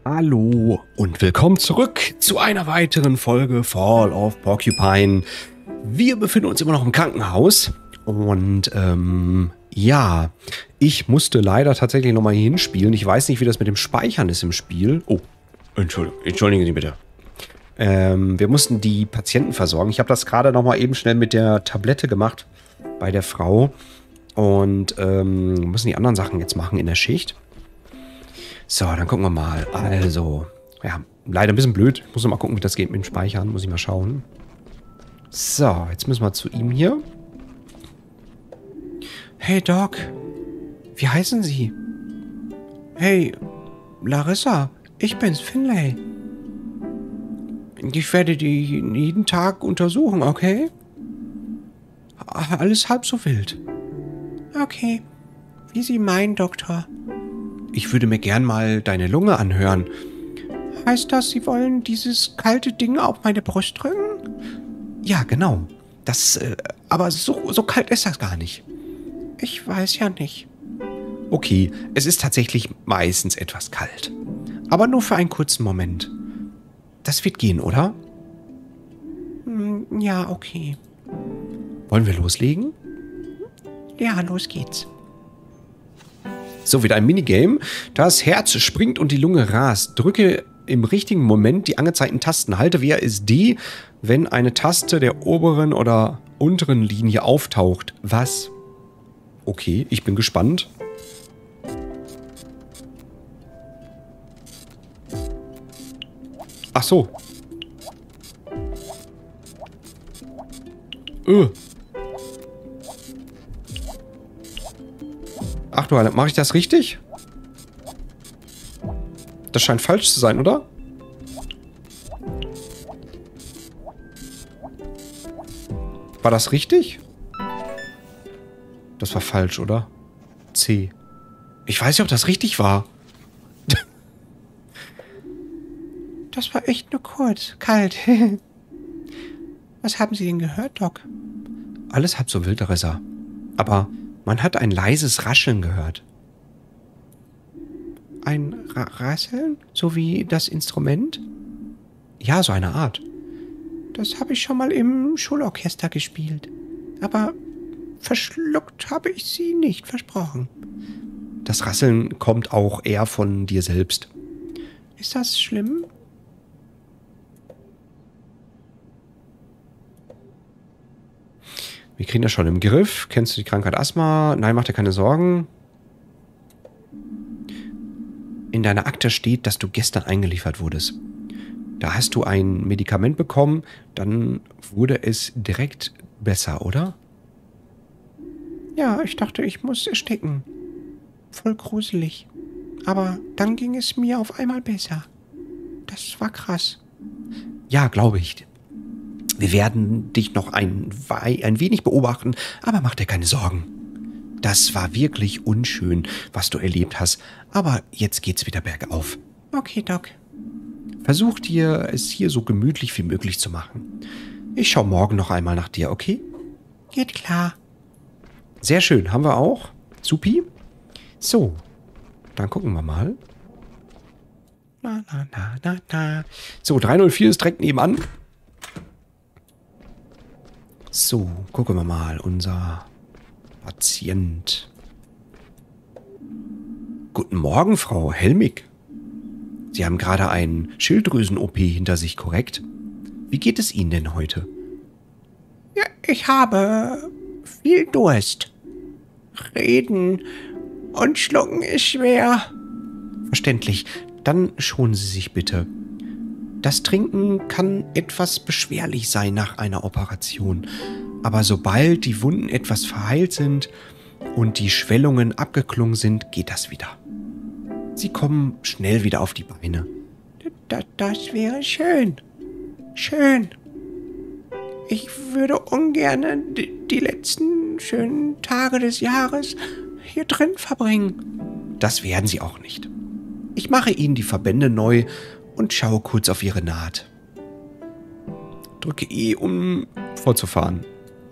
Hallo und willkommen zurück zu einer weiteren Folge Fall of Porcupine. Wir befinden uns immer noch im Krankenhaus und ja, ich musste leider tatsächlich nochmal hier hinspielen. Ich weiß nicht, wie das mit dem Speichern ist im Spiel. Oh, entschuldigen Sie bitte. Wir mussten die Patienten versorgen. Ich habe das gerade nochmal eben schnell mit der Tablette gemacht bei der Frau und müssen die anderen Sachen jetzt machen in der Schicht. So, dann gucken wir mal. Also, ja, leider ein bisschen blöd. Ich muss noch mal gucken, wie das geht mit dem Speichern. Muss ich mal schauen. So, jetzt müssen wir zu ihm hier. Hey, Doc. Wie heißen Sie? Hey, Larissa. Ich bin's, Finlay. Ich werde die jeden Tag untersuchen, okay? Alles halb so wild. Okay. Wie Sie meinen, Doktor. Ich würde mir gern mal deine Lunge anhören. Heißt das, Sie wollen dieses kalte Ding auf meine Brust drücken? Ja, genau. Das, aber so kalt ist das gar nicht. Ich weiß ja nicht. Okay, es ist tatsächlich meistens etwas kalt. Aber nur für einen kurzen Moment. Das wird gehen, oder? Ja, okay. Wollen wir loslegen? Ja, los geht's. So, wieder ein Minigame. Das Herz springt und die Lunge rast. Drücke im richtigen Moment die angezeigten Tasten. Halte WASD, wenn eine Taste der oberen oder unteren Linie auftaucht. Was? Okay, ich bin gespannt. Ach so. Ach du Heiland, mache ich das richtig? Das scheint falsch zu sein, oder? War das richtig? Das war falsch, oder? C. Ich weiß nicht, ob das richtig war. Das war echt nur kurz. Kalt. Was haben Sie denn gehört, Doc? Alles halb so wild, Larissa. Aber man hat ein leises Rascheln gehört. Ein Rasseln? So wie das Instrument? Ja, so eine Art. Das habe ich schon mal im Schulorchester gespielt. Aber verschluckt habe ich sie nicht, versprochen. Das Rasseln kommt auch eher von dir selbst. Ist das schlimm? Wir kriegen das schon im Griff. Kennst du die Krankheit Asthma? Nein, mach dir keine Sorgen. In deiner Akte steht, dass du gestern eingeliefert wurdest. Da hast du ein Medikament bekommen, dann wurde es direkt besser, oder? Ja, ich dachte, ich muss ersticken. Voll gruselig. Aber dann ging es mir auf einmal besser. Das war krass. Ja, glaube ich. Wir werden dich noch ein wenig beobachten, aber mach dir keine Sorgen. Das war wirklich unschön, was du erlebt hast, aber jetzt geht's wieder bergauf. Okay, Doc. Versuch dir, es hier so gemütlich wie möglich zu machen. Ich schau morgen noch einmal nach dir, okay? Geht klar. Sehr schön, haben wir auch. Supi. So, dann gucken wir mal. So, 304 ist direkt nebenan. So, gucken wir mal. Unser Patient. Guten Morgen, Frau Helmig. Sie haben gerade einen Schilddrüsen-OP hinter sich, korrekt? Wie geht es Ihnen denn heute? Ja, ich habe viel Durst. Reden und schlucken ist schwer. Verständlich. Dann schonen Sie sich bitte. Das Trinken kann etwas beschwerlich sein nach einer Operation. Aber sobald die Wunden etwas verheilt sind und die Schwellungen abgeklungen sind, geht das wieder. Sie kommen schnell wieder auf die Beine. Das wäre schön. Schön. Ich würde ungern die letzten schönen Tage des Jahres hier drin verbringen. Das werden Sie auch nicht. Ich mache Ihnen die Verbände neu und schaue kurz auf Ihre Naht. Drücke E, um fortzufahren.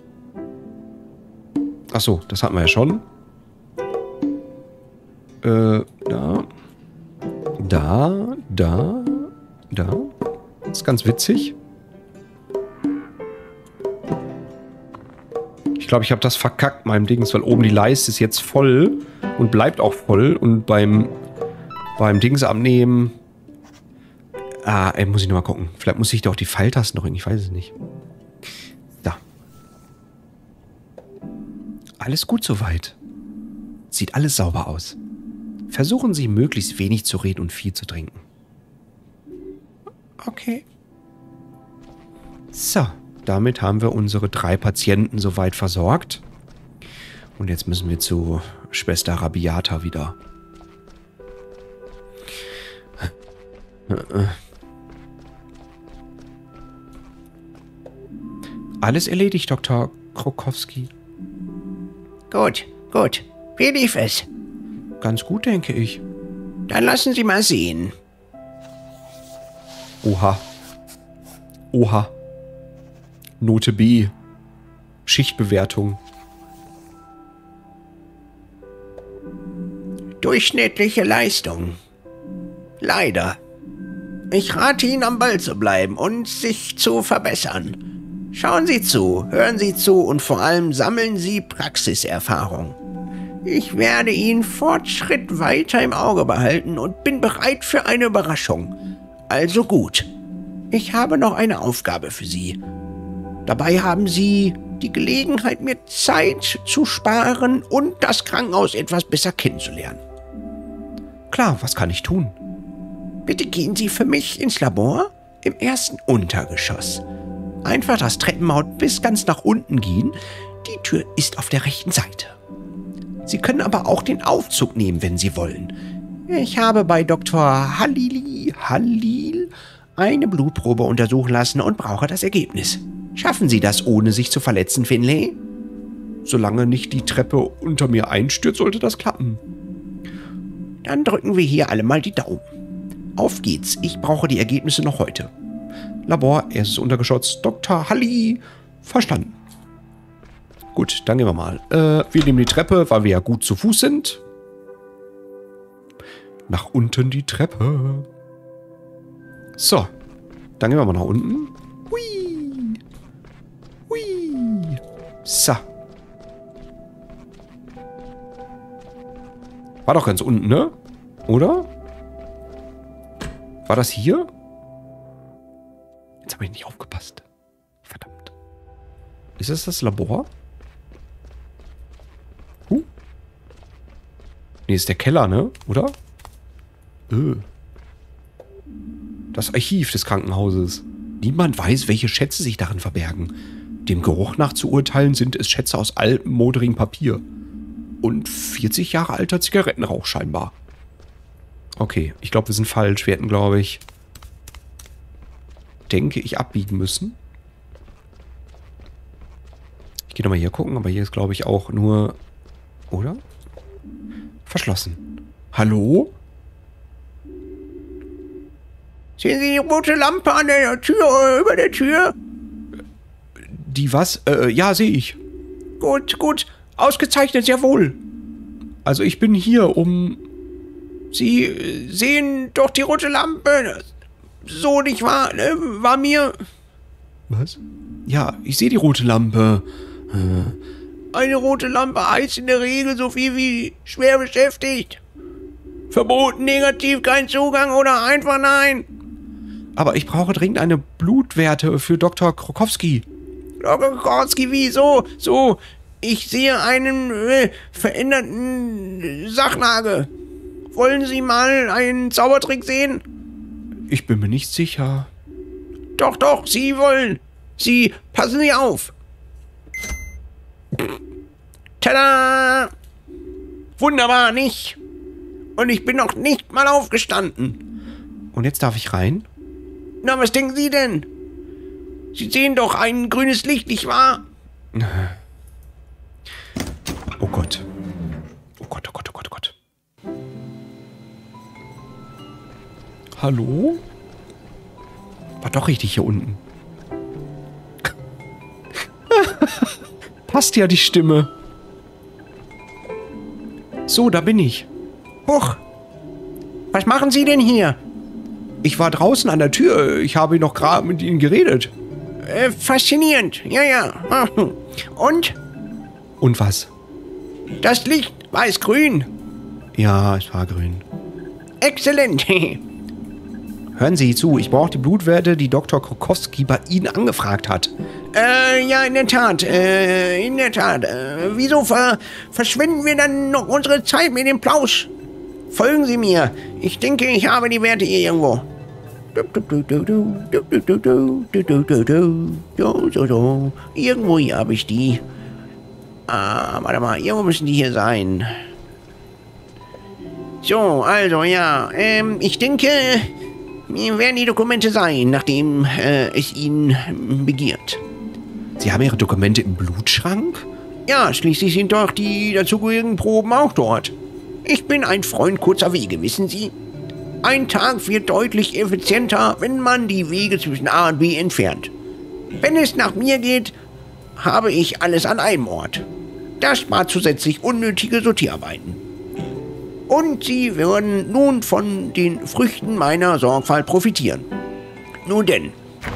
Achso, das hatten wir ja schon. Da. Da. Das ist ganz witzig. Ich glaube, ich habe das verkackt, meinem Dings, weil oben die Leiste ist jetzt voll und bleibt auch voll. Und beim Dings abnehmen... muss ich nochmal gucken. Vielleicht muss ich doch die Pfeiltasten drücken, ich weiß es nicht. Da. Alles gut soweit. Sieht alles sauber aus. Versuchen Sie, möglichst wenig zu reden und viel zu trinken. Okay. So, damit haben wir unsere 3 Patienten soweit versorgt. Und jetzt müssen wir zu Schwester Rabiata wieder. Alles erledigt, Dr. Krokowski. Gut. Wie lief es? Ganz gut, denke ich. Dann lassen Sie mal sehen. Oha. Note B. Schichtbewertung. Durchschnittliche Leistung. Leider. Ich rate Ihnen, am Ball zu bleiben und sich zu verbessern. Schauen Sie zu, hören Sie zu und vor allem sammeln Sie Praxiserfahrung. Ich werde Ihren Fortschritt weiter im Auge behalten und bin bereit für eine Überraschung. Also gut. Ich habe noch eine Aufgabe für Sie. Dabei haben Sie die Gelegenheit, mir Zeit zu sparen und das Krankenhaus etwas besser kennenzulernen. Klar, was kann ich tun? Bitte gehen Sie für mich ins Labor im ersten Untergeschoss. Einfach das Treppenhaus bis ganz nach unten gehen. Die Tür ist auf der rechten Seite. Sie können aber auch den Aufzug nehmen, wenn Sie wollen. Ich habe bei Dr. Halil eine Blutprobe untersuchen lassen und brauche das Ergebnis. Schaffen Sie das, ohne sich zu verletzen, Finlay? Solange nicht die Treppe unter mir einstürzt, sollte das klappen. Dann drücken wir hier alle mal die Daumen. Auf geht's, ich brauche die Ergebnisse noch heute. Labor, erstes Untergeschoss, Dr. Halli. Verstanden. Gut, dann gehen wir mal. Wir nehmen die Treppe, weil wir ja gut zu Fuß sind. Nach unten die Treppe. So, dann gehen wir mal nach unten. Hui. So. War doch ganz unten, ne? Oder? War das hier? Jetzt habe ich nicht aufgepasst. Verdammt. Ist es das Labor? Nee, ist der Keller, ne? Oder? Das Archiv des Krankenhauses. Niemand weiß, welche Schätze sich darin verbergen. Dem Geruch nach zu urteilen sind es Schätze aus altem, moderigem Papier. Und 40 Jahre alter Zigarettenrauch scheinbar. Okay, ich glaube, wir sind falsch. Wir hätten, glaube ich, abbiegen müssen. Ich gehe nochmal hier gucken, aber hier ist, glaube ich, auch nur... Oder? Verschlossen. Hallo? Sehen Sie die rote Lampe an der Tür, über der Tür? Die was? Ja, sehe ich. Gut. Ausgezeichnet, sehr wohl. Also ich bin hier, um... Sie sehen doch die rote Lampe. So nicht wahr? War mir... Was? Ja, ich sehe die rote Lampe. Eine rote Lampe heißt in der Regel so viel wie schwer beschäftigt. Verboten, negativ, kein Zugang oder einfach nein. Aber ich brauche dringend eine Blutwerte für Dr. Krokowski. Dr. Krokowski, wieso? So, ich sehe einen veränderten Sachlage. Wollen Sie mal einen Zaubertrick sehen? Ich bin mir nicht sicher. Doch, Sie wollen. Sie, passen Sie auf. Tada! Wunderbar, nicht? Und ich bin noch nicht mal aufgestanden. Und jetzt darf ich rein? Na, was denken Sie denn? Sie sehen doch ein grünes Licht, nicht wahr? Oh Gott. Hallo? War doch richtig hier unten. Passt ja die Stimme. So, da bin ich. Huch. Was machen Sie denn hier? Ich war draußen an der Tür. Ich habe noch gerade mit Ihnen geredet. Faszinierend. Ja, ja. Und? Und was? Das Licht weiß-grün. Ja, es war grün. Exzellent. Hören Sie zu, ich brauche die Blutwerte, die Dr. Krokowski bei Ihnen angefragt hat. Ja, in der Tat. Wieso verschwenden wir dann noch unsere Zeit mit dem Plausch? Folgen Sie mir. Ich denke, ich habe die Werte hier irgendwo. Irgendwo hier habe ich die. Warte mal, irgendwo müssen die hier sein. So, also, ja. Ich denke, mir werden die Dokumente sein, nachdem es Ihnen begiert. Sie haben Ihre Dokumente im Blutschrank? Ja, schließlich sind doch die dazugehörigen Proben auch dort. Ich bin ein Freund kurzer Wege, wissen Sie? Ein Tag wird deutlich effizienter, wenn man die Wege zwischen A und B entfernt. Wenn es nach mir geht, habe ich alles an einem Ort. Das spart zusätzlich unnötige Sortierarbeiten. Und Sie würden nun von den Früchten meiner Sorgfalt profitieren. Nun denn.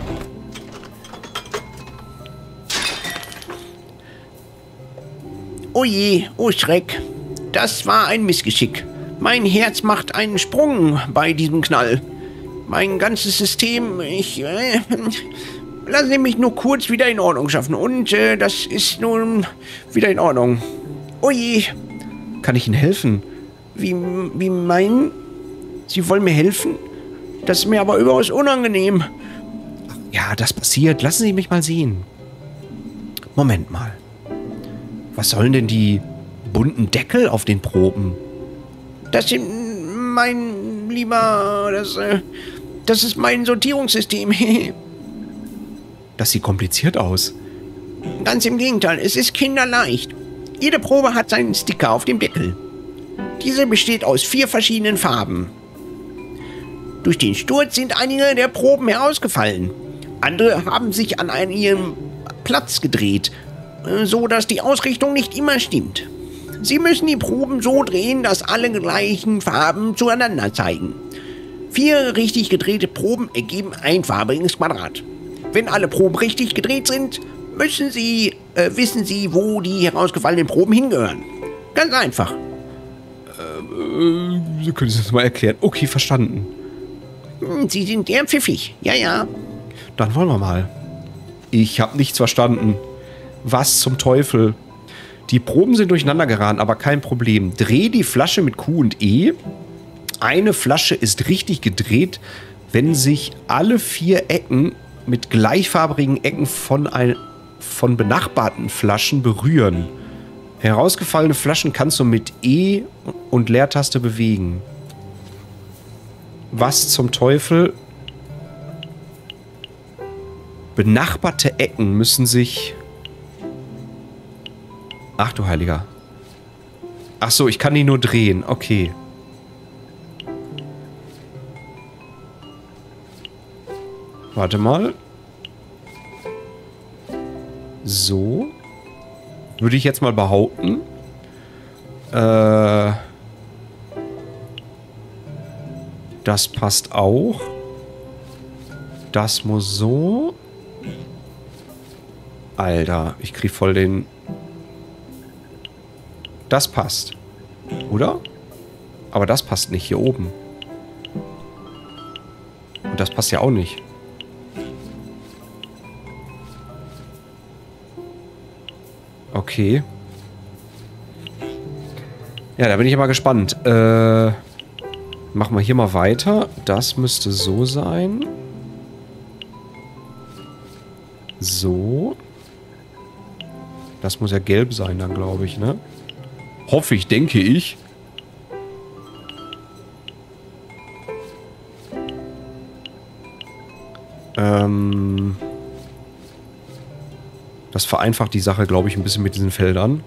Oh je, oh Schreck. Das war ein Missgeschick. Mein Herz macht einen Sprung bei diesem Knall. Mein ganzes System, lassen Sie mich nur kurz wieder in Ordnung schaffen. Und das ist nun wieder in Ordnung. Oh je. Kann ich Ihnen helfen? Wie meinen? Sie wollen mir helfen? Das ist mir aber überaus unangenehm. Ja, das passiert. Lassen Sie mich mal sehen. Moment mal. Was sollen denn die bunten Deckel auf den Proben? Das sind mein lieber... Das ist mein Sortierungssystem. Das sieht kompliziert aus. Ganz im Gegenteil, es ist kinderleicht. Jede Probe hat seinen Sticker auf dem Deckel. Diese besteht aus 4 verschiedenen Farben. Durch den Sturz sind einige der Proben herausgefallen. Andere haben sich an ihrem Platz gedreht, so dass die Ausrichtung nicht immer stimmt. Sie müssen die Proben so drehen, dass alle gleichen Farben zueinander zeigen. 4 richtig gedrehte Proben ergeben ein farbiges Quadrat. Wenn alle Proben richtig gedreht sind, wissen Sie, wo die herausgefallenen Proben hingehören. Ganz einfach. Sie können Sie das mal erklären. Okay, verstanden. Sie sind sehr pfiffig. Ja, ja. Dann wollen wir mal. Ich habe nichts verstanden. Was zum Teufel? Die Proben sind durcheinander geraten, aber kein Problem. Dreh die Flasche mit Q und E. Eine Flasche ist richtig gedreht, wenn sich alle 4 Ecken mit gleichfarbigen Ecken von benachbarten Flaschen berühren. Herausgefallene Flaschen kannst du mit E und Leertaste bewegen. Was zum Teufel? Benachbarte Ecken müssen sich... Ach du Heiliger. Ach so, ich kann die nur drehen. Okay. Warte mal. So. Würde ich jetzt mal behaupten. Das passt auch. Das muss so. Alter, ich krieg voll den... Das passt. Oder? Aber das passt nicht hier oben. Und das passt ja auch nicht. Okay. Ja, da bin ich mal gespannt. Machen wir hier mal weiter. Das müsste so sein. So. Das muss ja gelb sein dann, glaube ich, ne? Hoffe ich, denke ich. Das vereinfacht die Sache, glaube ich, ein bisschen mit diesen Feldern.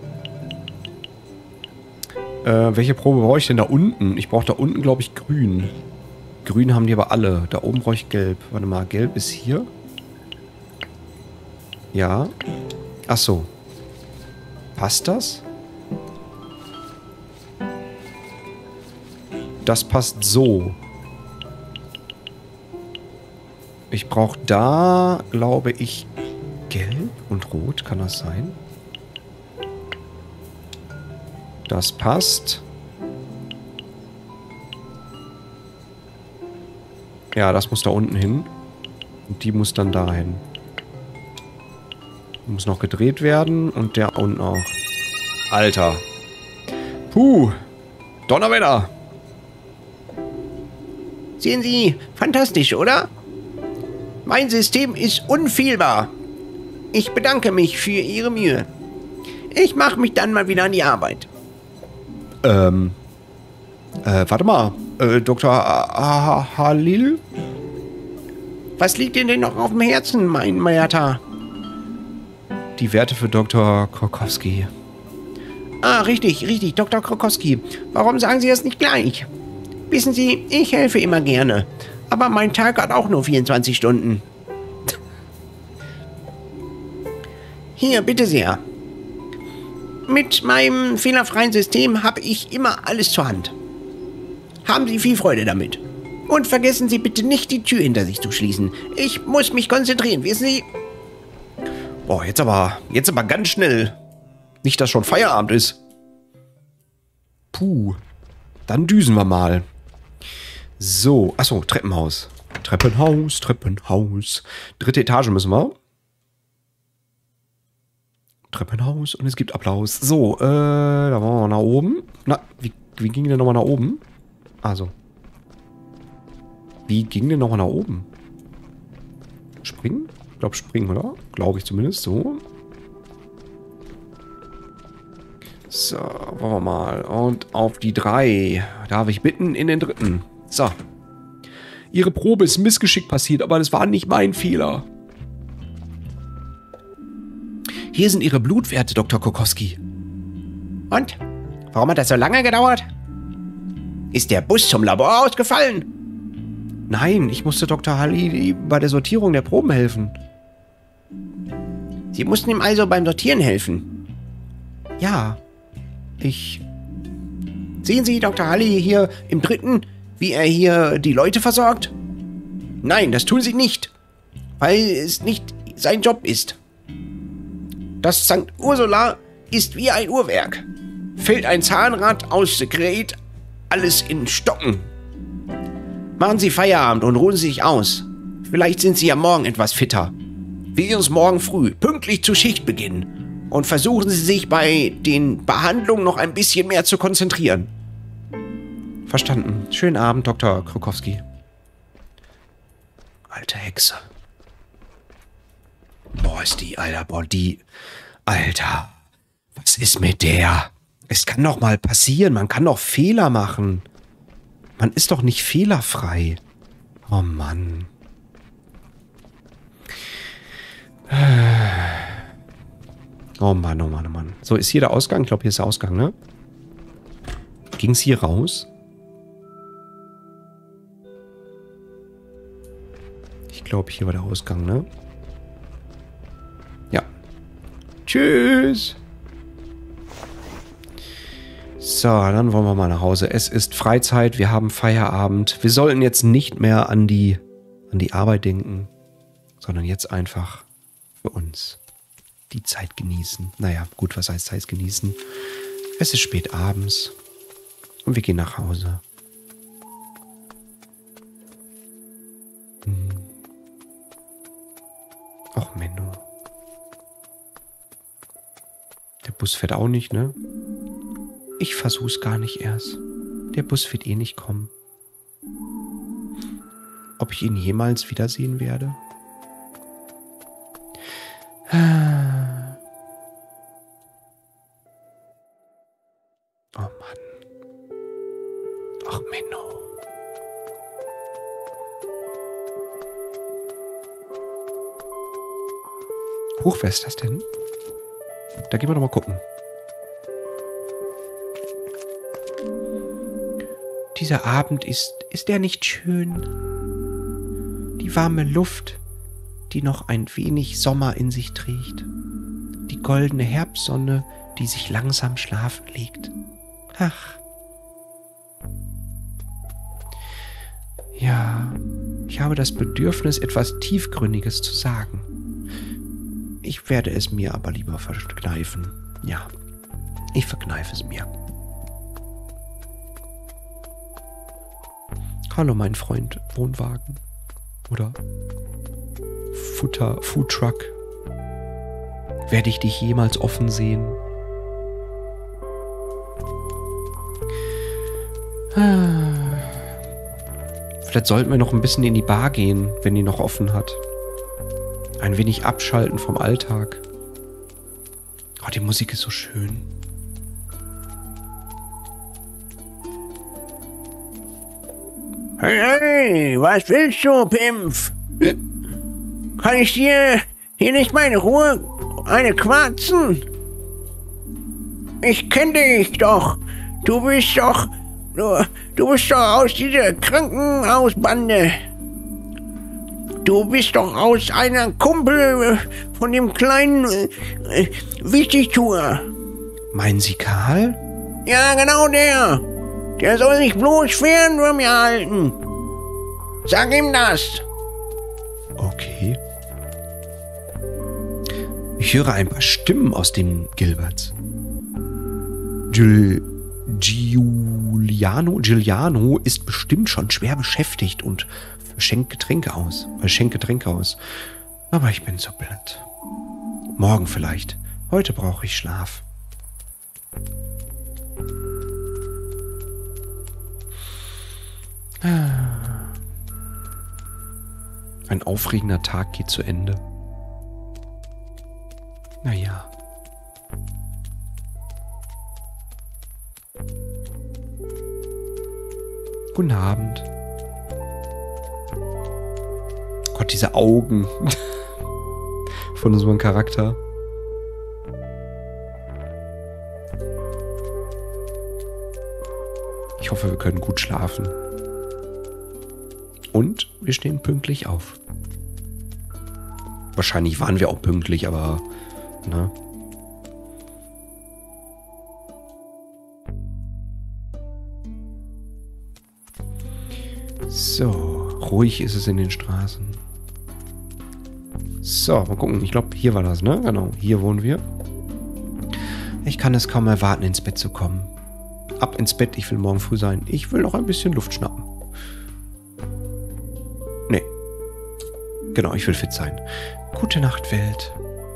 Welche Probe brauche ich denn da unten? Ich brauche da unten, glaube ich, grün. Grün haben die aber alle. Da oben brauche ich gelb. Warte mal, gelb ist hier. Ja. Ach so. Passt das? das passt so. Ich brauche da, glaube ich, gelb und rot. Kann das sein? Das passt. Ja, das muss da unten hin. Und die muss dann dahin. Die muss noch gedreht werden und der unten auch. Alter. Puh. Donnerwetter. Sehen Sie, fantastisch, oder? Mein System ist unfehlbar. Ich bedanke mich für Ihre Mühe. Ich mache mich dann mal wieder an die Arbeit. Warte mal. Dr. Halil? Was liegt Ihnen denn noch auf dem Herzen, mein Mayata? Die Werte für Dr. Krokowski. Ah, richtig, Dr. Krokowski. Warum sagen Sie das nicht gleich? Wissen Sie, ich helfe immer gerne. Aber mein Tag hat auch nur 24 Stunden. Hier, bitte sehr. Mit meinem fehlerfreien System habe ich immer alles zur Hand. Haben Sie viel Freude damit. Und vergessen Sie bitte nicht, die Tür hinter sich zu schließen. Ich muss mich konzentrieren, wissen Sie? Boah, jetzt aber ganz schnell. Nicht, dass schon Feierabend ist. Puh. Dann düsen wir mal. So, achso, Treppenhaus. Treppenhaus. 3. Etage müssen wir. Treppenhaus und es gibt Applaus. So, da wollen wir nach oben. Na, wie ging denn nochmal nach oben? Also. Wie ging denn nochmal nach oben? Springen? Ich glaube springen, oder? Glaube ich zumindest. So. So, wollen wir mal. Und auf die 3. Darf ich bitten in den 3. So. Ihre Probe ist missgeschickt passiert, aber das war nicht mein Fehler. Hier sind Ihre Blutwerte, Dr. Krokowski. Und? Warum hat das so lange gedauert? Ist der Bus zum Labor ausgefallen? Nein, ich musste Dr. Halil bei der Sortierung der Proben helfen. Sie mussten ihm also beim Sortieren helfen? Ja, Sehen Sie Dr. Halil hier im 3., wie er hier die Leute versorgt? Nein, das tun Sie nicht, weil es nicht sein Job ist. Das St. Ursula ist wie ein Uhrwerk. Fällt ein Zahnrad aus dem Gerät, alles in Stocken. Machen Sie Feierabend und ruhen Sie sich aus. Vielleicht sind Sie ja morgen etwas fitter. Wir sehen uns morgen früh, pünktlich zu Schichtbeginn. Und versuchen Sie sich bei den Behandlungen noch ein bisschen mehr zu konzentrieren. Verstanden. Schönen Abend, Dr. Krokowski. Alte Hexe. Boah, ist die, Alter. Boah, die... Alter. Was ist mit der? Es kann doch mal passieren. Man kann doch Fehler machen. Man ist doch nicht fehlerfrei. Oh Mann. Oh Mann, oh Mann, oh Mann. So, ist hier der Ausgang? Ich glaube, hier ist der Ausgang, ne? Ging es hier raus? Ich glaube, hier war der Ausgang, ne? Ja. Tschüss. So, dann wollen wir mal nach Hause. Es ist Freizeit, wir haben Feierabend. Wir sollten jetzt nicht mehr an die Arbeit denken, sondern jetzt einfach für uns die Zeit genießen. Naja, gut, was heißt Zeit genießen? Es ist spät abends und wir gehen nach Hause. Och, Menno. Der Bus fährt auch nicht, ne? Ich versuch's gar nicht erst. Der Bus wird eh nicht kommen. Ob ich ihn jemals wiedersehen werde? Oh Mann. Ach, Menno. Huch, wer ist das denn? Da gehen wir doch mal gucken. Dieser Abend ist er nicht schön? Die warme Luft, die noch ein wenig Sommer in sich trägt. Die goldene Herbstsonne, die sich langsam schlafen legt. Ach. Ja, ich habe das Bedürfnis, etwas Tiefgründiges zu sagen. Ich werde es mir aber lieber verkneifen. Ja, ich verkneife es mir. Hallo, mein Freund Wohnwagen. Oder Foodtruck. Werde ich dich jemals offen sehen? Vielleicht sollten wir noch ein bisschen in die Bar gehen, wenn die noch offen hat. Ein wenig abschalten vom Alltag. Oh, die Musik ist so schön. Hey, was willst du, Pimpf? Kann ich dir hier nicht meine Ruhe eine quarzen? Ich kenne dich doch. Du bist doch aus dieser Krankenhausbande. Du bist doch aus einer Kumpel von dem kleinen Wichtigtuer. Meinen Sie Karl? Ja, genau der. Der soll sich bloß fern von mir halten. Sag ihm das. Okay. Ich höre ein paar Stimmen aus den Gilberts. Giuliano ist bestimmt schon schwer beschäftigt und schenkt Getränke aus. Aber ich bin so platt. Morgen vielleicht. Heute brauche ich Schlaf. Ein aufregender Tag geht zu Ende. Naja. Guten Abend. Gott, diese Augen von unserem Charakter. Ich hoffe, wir können gut schlafen. Und wir stehen pünktlich auf. Wahrscheinlich waren wir auch pünktlich, aber ne? So, ruhig ist es in den Straßen. So, mal gucken. Ich glaube, hier war das, ne? Genau, hier wohnen wir. Ich kann es kaum erwarten, ins Bett zu kommen. Ab ins Bett, ich will morgen früh sein. Ich will noch ein bisschen Luft schnappen. Nee. Genau, ich will fit sein. Gute Nacht, Welt.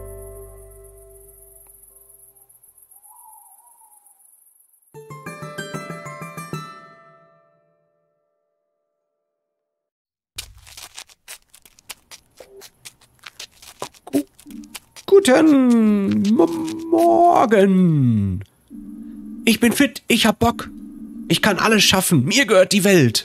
Guten Morgen. Ich bin fit, ich hab Bock. Ich kann alles schaffen, mir gehört die Welt.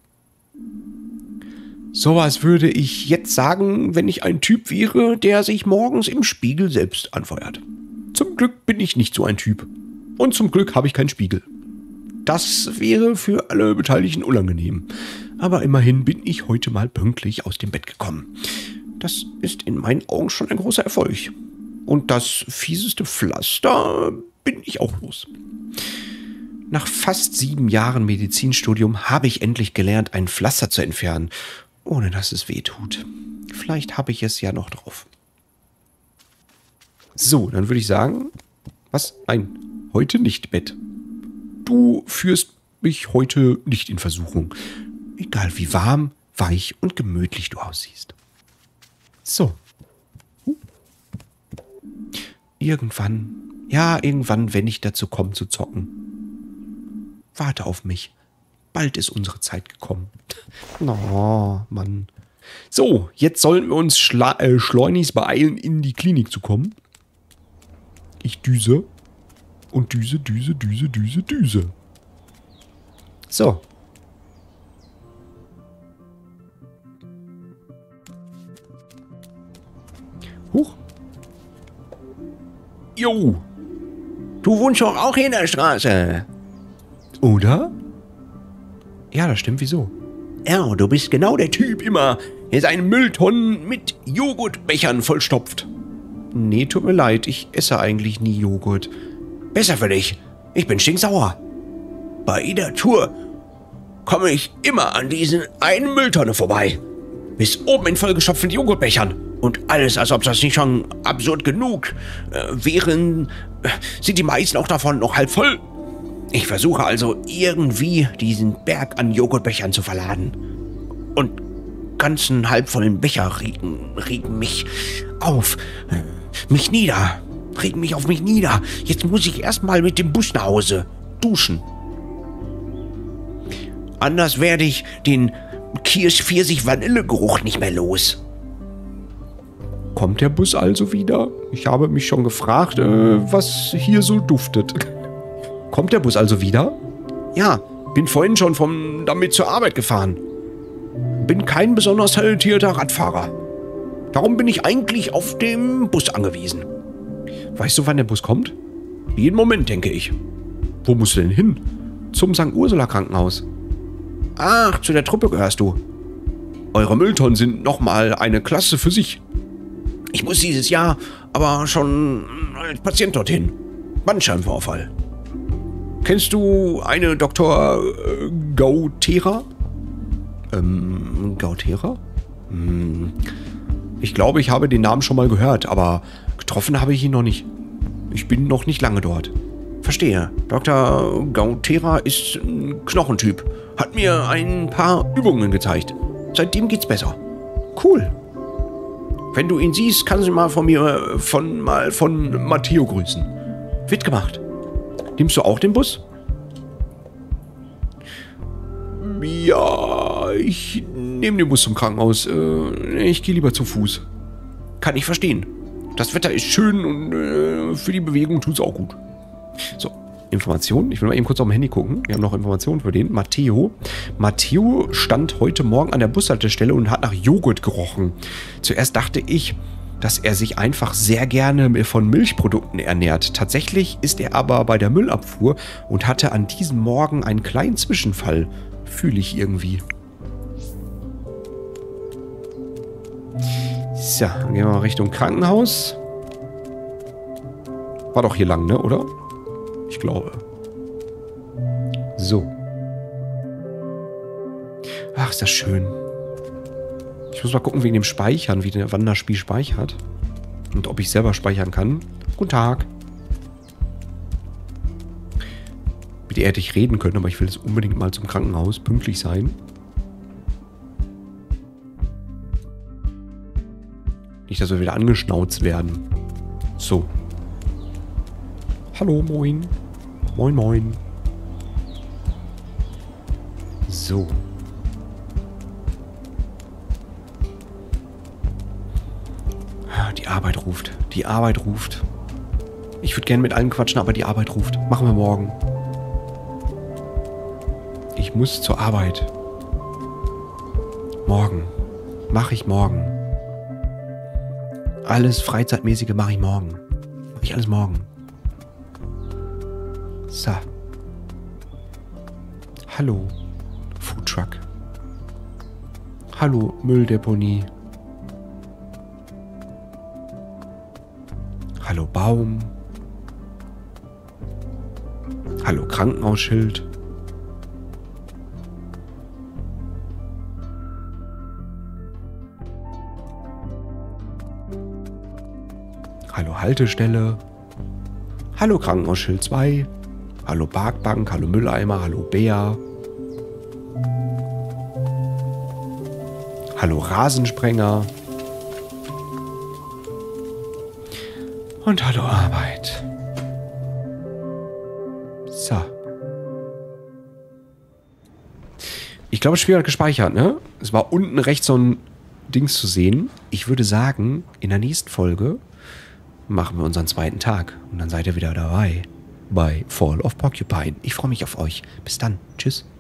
Sowas würde ich jetzt sagen, wenn ich ein Typ wäre, der sich morgens im Spiegel selbst anfeuert. Zum Glück bin ich nicht so ein Typ. Und zum Glück habe ich keinen Spiegel. Das wäre für alle Beteiligten unangenehm. Aber immerhin bin ich heute mal pünktlich aus dem Bett gekommen. Das ist in meinen Augen schon ein großer Erfolg. Und das fieseste Pflaster bin ich auch los. Nach fast 7 Jahren Medizinstudium habe ich endlich gelernt, ein Pflaster zu entfernen, ohne dass es weh tut. Vielleicht habe ich es ja noch drauf. So, dann würde ich sagen, was? Nein, heute nicht Bett. Du führst mich heute nicht in Versuchung. Egal wie warm, weich und gemütlich du aussiehst. So. Irgendwann, wenn ich dazu komme zu zocken. Warte auf mich. Bald ist unsere Zeit gekommen. Oh, Mann. So, jetzt sollen wir uns schleunigst beeilen, in die Klinik zu kommen. Ich düse. Und düse. So. Huch. Jo. Du wohnst doch auch hier in der Straße. Oder? Ja, das stimmt. Wieso? Ja, du bist genau der Typ immer, der seine Mülltonnen mit Joghurtbechern vollstopft. Nee, tut mir leid. Ich esse eigentlich nie Joghurt. Besser für dich. Ich bin stinksauer. Bei jeder Tour komme ich immer an diesen einen Mülltonne vorbei. Bis oben in vollgestopften Joghurtbechern. Und alles, als ob das nicht schon absurd genug wären, sind die meisten auch davon noch halb voll. Ich versuche also irgendwie diesen Berg an Joghurtbechern zu verladen. Und ganzen halbvollen Becher regen mich auf, mich nieder. Regen mich auf mich nieder. Jetzt muss ich erstmal mit dem Bus nach Hause duschen. Anders werde ich den Kirsch-Pfirsich-Vanillegeruch nicht mehr los. Kommt der Bus also wieder? Ich habe mich schon gefragt, was hier so duftet. Kommt der Bus also wieder? Ja, bin vorhin schon damit zur Arbeit gefahren. Bin kein besonders talentierter Radfahrer. Darum bin ich eigentlich auf den Bus angewiesen. Weißt du, wann der Bus kommt? Jeden Moment, denke ich. Wo musst du denn hin? Zum St. Ursula Krankenhaus. Ach, zu der Truppe gehörst du. Eure Mülltonnen sind nochmal eine Klasse für sich. Ich muss dieses Jahr aber schon als Patient dorthin. Bandscheibenvorfall. Kennst du eine Dr. Gautera? Gautera? Ich glaube, ich habe den Namen schon mal gehört, aber getroffen habe ich ihn noch nicht. Ich bin noch nicht lange dort. Verstehe. Dr. Gautera ist ein Knochentyp. Hat mir ein paar Übungen gezeigt. Seitdem geht's besser. Cool. Wenn du ihn siehst, kannst du mal von Matteo grüßen. Wird gemacht. Nimmst du auch den Bus? Ja, ich nehme den Bus zum Krankenhaus. Ich gehe lieber zu Fuß. Kann ich verstehen. Das Wetter ist schön und für die Bewegung tut es auch gut. So, Informationen. Ich will mal eben kurz auf dem Handy gucken. Wir haben noch Informationen für den. Matteo. Matteo stand heute Morgen an der Bushaltestelle und hat nach Joghurt gerochen. Zuerst dachte ich, dass er sich einfach sehr gerne von Milchprodukten ernährt. Tatsächlich ist er aber bei der Müllabfuhr und hatte an diesem Morgen einen kleinen Zwischenfall. Fühle ich irgendwie. So, dann gehen wir mal Richtung Krankenhaus. War doch hier lang, ne, oder? Ich glaube. So. Ach, ist das schön. Ich muss mal gucken wegen dem Speichern, wie der Wanderspiel speichert. Und ob ich selber speichern kann. Guten Tag. Mit ihr hätte ich reden können, aber ich will jetzt unbedingt mal zum Krankenhaus pünktlich sein. Nicht, dass wir wieder angeschnauzt werden. So. Hallo, moin. Moin, moin. So. Die Arbeit ruft. Die Arbeit ruft. Ich würde gerne mit allen quatschen, aber die Arbeit ruft. Machen wir morgen. Ich muss zur Arbeit. Morgen. Mache ich morgen. Alles Freizeitmäßige mache ich morgen. Mache ich alles morgen. So. Hallo, Foodtruck. Hallo, Mülldeponie. Hallo, Baum. Hallo, Krankenhausschild. Hallo, Haltestelle. Hallo, Krankenhausschild 2. Hallo, Parkbank. Hallo, Mülleimer. Hallo, Bär. Hallo, Rasensprenger. Und hallo, Arbeit. So. Ich glaube, das Spiel hat gespeichert, ne? Es war unten rechts so ein Dings zu sehen. Ich würde sagen, in der nächsten Folge machen wir unseren zweiten Tag. Und dann seid ihr wieder dabei bei Fall of Porcupine. Ich freue mich auf euch. Bis dann. Tschüss.